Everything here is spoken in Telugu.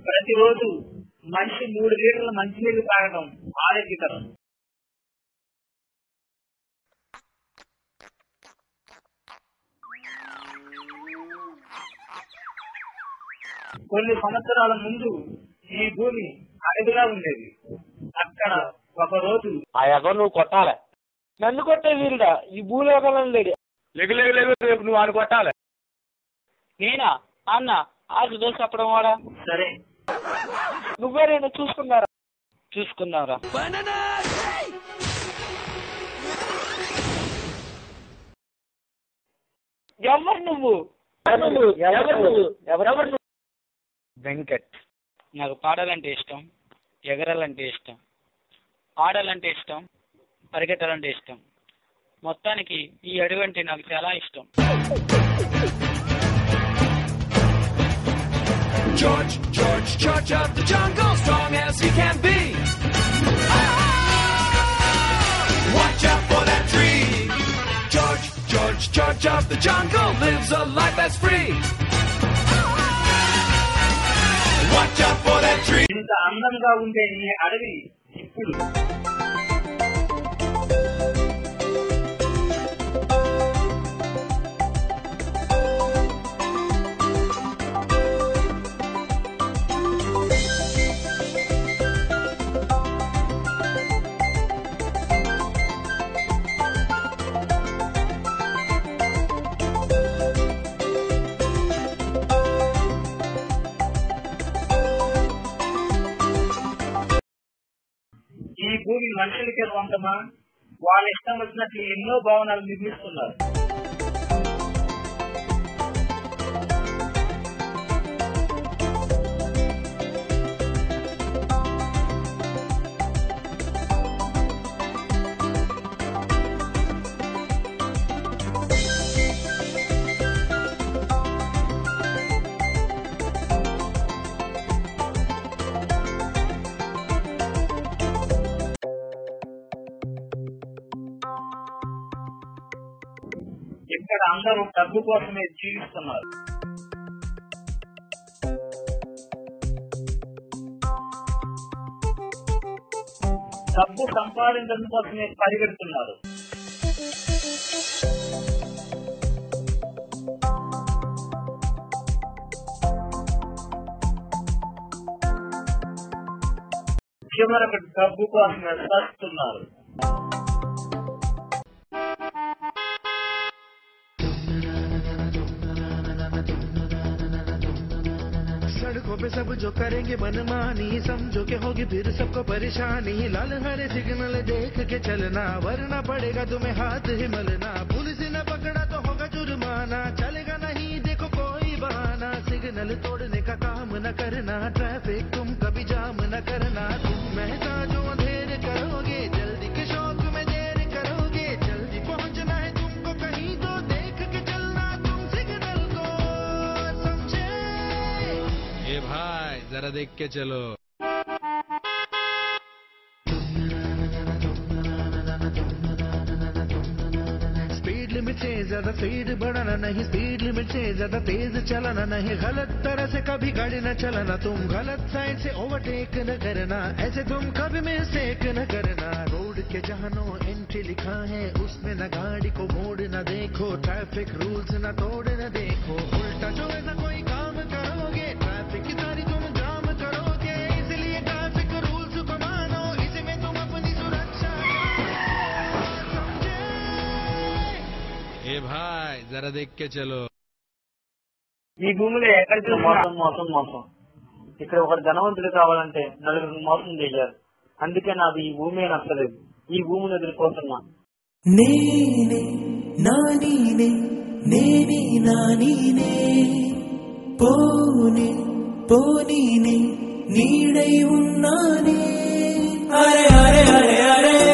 ప్రతిరోజు మనిషి 3 లీటర్ల మంచినీళ్లు తాగడం ఆరోగ్యకరం. కొన్ని సంవత్సరాల ముందు ఈ భూమి అడవిగా ఉండేది. అక్కడ ఒక రోజు నువ్వు కొట్టాలి, నన్ను కొట్టే వీరుడా ఈ భూలోకంలో లేడు. రేపు నువ్వు అని కొట్టాలి. నేనా అన్న ఆకు దోశ చెప్పడం వాడా? సరే నువ్వే నేను చూసుకున్నారా? ఎవరు నువ్వు? వెంకట్. నాకు పాడాలంటే ఇష్టం, ఎగరాలంటే ఇష్టం, ఆడాలంటే ఇష్టం, పరిగెట్టాలంటే ఇష్టం. మొత్తానికి ఈ అడవి అంటే నాకు చాలా ఇష్టం. George, George of the jungle, strong as he can be. Watch out for that tree. George of the jungle lives a life that's free. Watch out for that tree. ఇంత అందంగా ఉండే ఈ అడవి ఇప్పుడు ఈ భూమి మనుషులకే సొంతమా? వాళ్ళ ఇష్టం వచ్చినట్లు ఎన్నో భవనాలు నిర్మిస్తున్నారు. ఇక్కడ అందరూ డబ్బు కోసమే జీవిస్తున్నారు. డబ్బు సంపాదించడం కోసమే పరిగెడుతున్నారు. చివరకు డబ్బు కోసమే చస్తున్నారు. सड़कों पे सब जो करेंगे मनमानी, समझो के होगी फिर सबको परेशानी। लाल हरे सिग्नल देख के चलना, वरना पड़ेगा तुम्हें हाथ ही मलना। पुलिस ने पकड़ा तो होगा जुर्माना, चलेगा नहीं देखो कोई बहाना। सिग्नल तोड़ने का काम न करना, ट्रैफिक तुम कभी जाम न करना। तुम महता जो अंधेर करोगे, जल्दी के शौक में देर करोगे। जल्दी पहुंचना है तुमको कहीं तो देख के चलना तुम सिग्नल को, समझे? ए भाई जरा देख के चलो। स्पीड लिमिट से ज्यादा स्पीड बढ़ाना नहीं, स्पीड लिमिट से ज्यादा तेज चलाना नहीं। गलत तरह से कभी गाड़ी न चलाना, तुम गलत साइड से ओवरटेक न करना। ऐसे तुम कभी मिस्टेक न करना। रोड के जहाँ नो एंट्री लिखा है, उसमें न गाड़ी को मोड़ न देखो। ट्रैफिक रूल्स न तोड़ न देखो। उल्टा जो ऐसा कोई काम करोगे, ट्रैफिक की सारी तुम जाम करोगे। इसलिए ट्रैफिक रूल्स को मानो, इसमें तुम अपनी सुरक्षा समझे। ए भाई जरा देख के चलो। ఈ భూమిలో ఎక్కడికి మోసం మోసం మోసం. ఇక్కడ ఒక ధనవంతుడు కావాలంటే నలుగురు మోసం చేయాలి. అందుకే నాకు ఈ భూమి నచ్చలేదు. ఈ భూమిని ఎదుర్కొంటున్నా. నేనే నానీనే నేనే నానీనే, పోనీ పోనీనే నీడై ఉన్నానే. అరే అరే అరే అరే